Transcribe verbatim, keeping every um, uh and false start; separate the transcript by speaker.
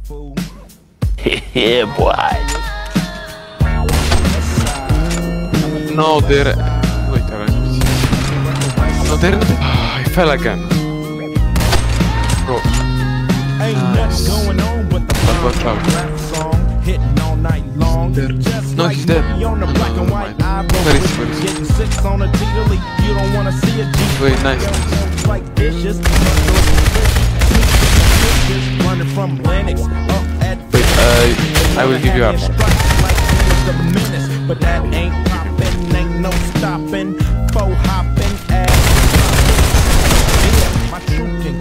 Speaker 1: Yeah, boy.
Speaker 2: No, there. Wait, are no, there. Oh, I fell again. Bro. Nice. But watch out. There. No, he's dead. No, no, never mind. Where is he? Where is he? Wait, nice. Wait, uh, I will give you up.
Speaker 3: But that ain't poppin', ain't no stoppin', faux hoppin', ass. Yeah, my true king